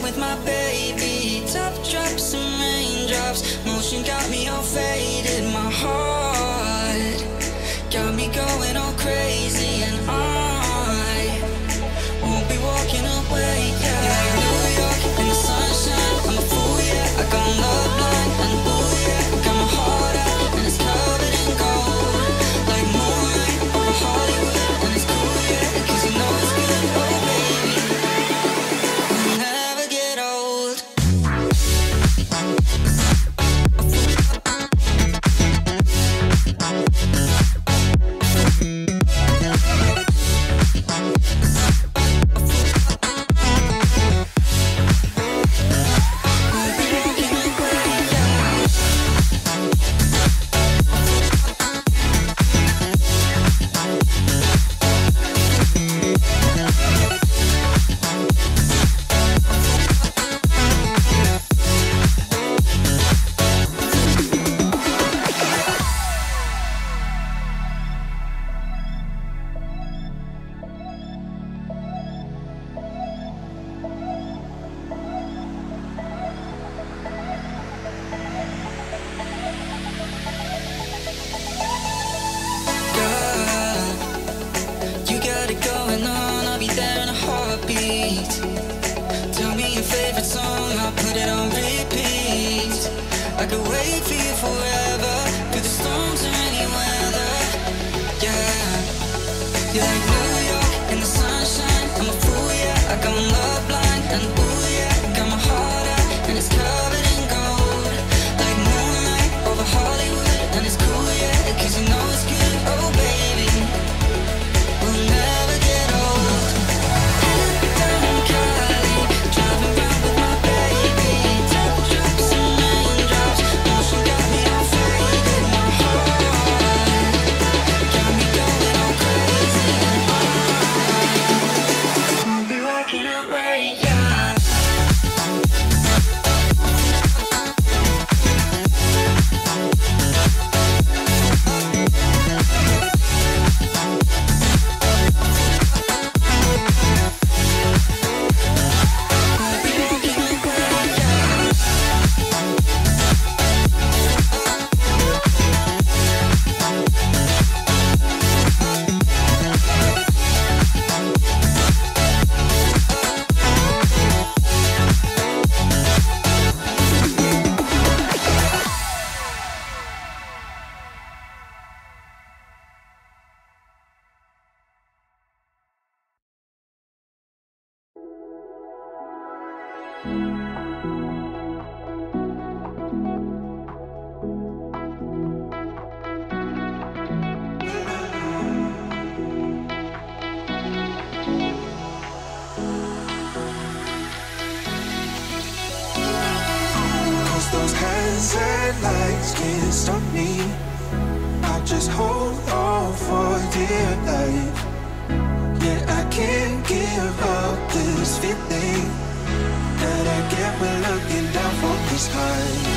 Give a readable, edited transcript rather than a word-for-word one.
with my baby. Top drops and raindrops, motion got me all faded. My heart got me going all crazy, and I won't be walking away. Yeah, like New York in the sunshine, I'm a fool, yeah. I got love blind, and ooh yeah, got my heart out and it's covered in gold. Like moonlight over Hollywood, and it's cool, yeah, 'cause you know it's good. Oh baby, we'll never get old. Tell me your favorite song, I'll put it on repeat. I could wait for you forever, through the storms or any weather. Yeah, you're like New York in the sunshine, I'm a fool, yeah. I got my love blind, and ooh yeah, got my heart out and it's covered in gold. Like moonlight over Hollywood, and it's cool, yeah, 'cause you know it's good. Oh baby, we'll never get old. Those hands and lights can't stop me. I'll just hold on for dear life. Yeah, I can't give up this feeling that I get when looking down from the sky.